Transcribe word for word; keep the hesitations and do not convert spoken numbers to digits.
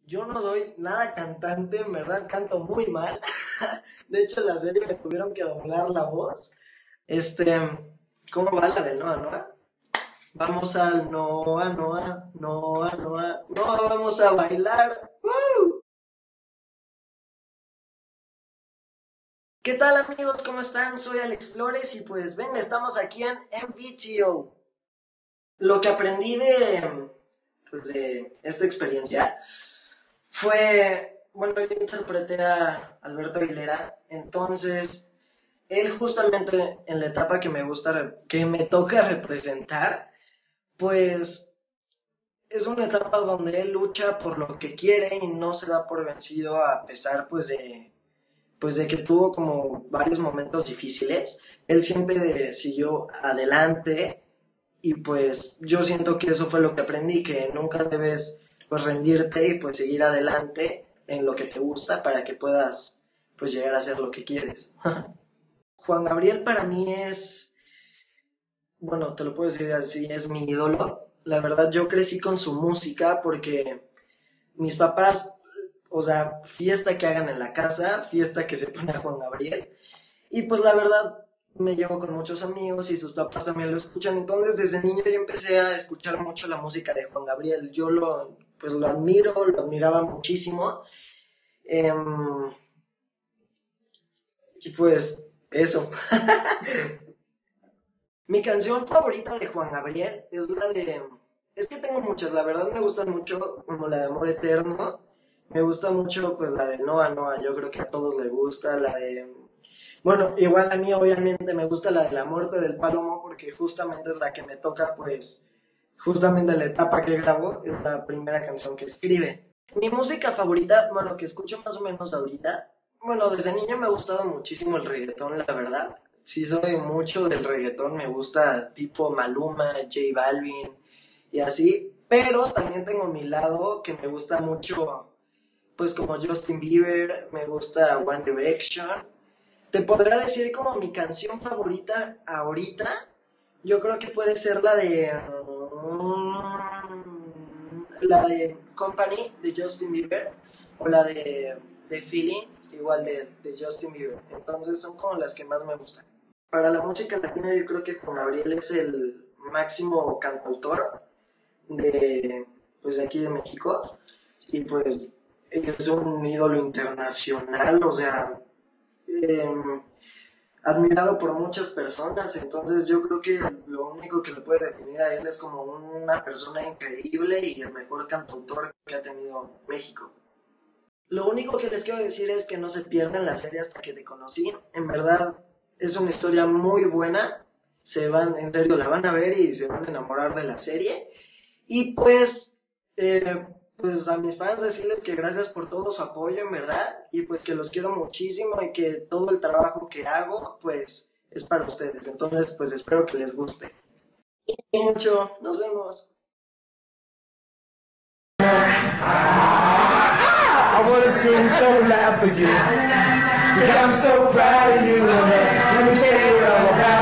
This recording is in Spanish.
yo no soy nada cantante, en verdad canto muy mal. De hecho, en la serie me tuvieron que doblar la voz. Este, ¿cómo va la de Noa Noa? Vamos al Noa Noa, Noa Noa, Noa, vamos a bailar. ¡Woo! ¿Qué tal amigos? ¿Cómo están? Soy Alex Flores y pues venga, estamos aquí en M V T O. Lo que aprendí de, pues, de esta experiencia fue, bueno, yo interpreté a Alberto Aguilera, entonces él justamente en la etapa que me gusta, que me toca representar, pues es una etapa donde él lucha por lo que quiere y no se da por vencido a pesar pues de, pues de que tuvo como varios momentos difíciles. Él siempre siguió adelante y pues yo siento que eso fue lo que aprendí, que nunca debes pues rendirte y pues seguir adelante en lo que te gusta para que puedas pues llegar a hacer lo que quieres. Juan Gabriel para mí es, bueno, te lo puedo decir así, es mi ídolo. La verdad yo crecí con su música porque mis papás, o sea, fiesta que hagan en la casa, fiesta que se pone a Juan Gabriel. Y pues la verdad me llevo con muchos amigos y sus papás también lo escuchan. Entonces desde niño yo empecé a escuchar mucho la música de Juan Gabriel. Yo lo, pues lo admiro, lo admiraba muchísimo. Eh, y pues eso. Mi canción favorita de Juan Gabriel es la de... Es que tengo muchas, la verdad me gustan mucho, como la de Amor Eterno. Me gusta mucho pues la de Noa Noa, yo creo que a todos les gusta, la de... Bueno, igual a mí obviamente me gusta la de La Muerte del Palomo porque justamente es la que me toca pues justamente la etapa que grabo, es la primera canción que escribe. Mi música favorita, bueno, que escucho más o menos ahorita, bueno, desde niño me ha gustado muchísimo el reggaetón, la verdad. Sí soy mucho del reggaetón, me gusta tipo Maluma, J Balvin y así, pero también tengo mi lado que me gusta mucho, pues como Justin Bieber, me gusta One Direction. Te podría decir como mi canción favorita ahorita, yo creo que puede ser la de um, la de Company de Justin Bieber o la de, de Feeling igual de, de Justin Bieber. Entonces son como las que más me gustan. Para la música latina yo creo que Juan Gabriel es el máximo cantautor de, pues, de aquí de México y pues es un ídolo internacional, o sea, eh, admirado por muchas personas, entonces yo creo que lo único que le puede definir a él es como una persona increíble y el mejor cantautor que ha tenido México. Lo único que les quiero decir es que no se pierdan la serie Hasta que te conocí, en verdad es una historia muy buena, se van, en serio la van a ver y se van a enamorar de la serie, y pues, eh, pues a mis fans decirles que gracias por todo su apoyo, en verdad, y pues que los quiero muchísimo y que todo el trabajo que hago, pues, es para ustedes. Entonces, pues espero que les guste. Y mucho, nos vemos. I wanna scream so loud for you, because I'm so proud of you, and let me tell you all about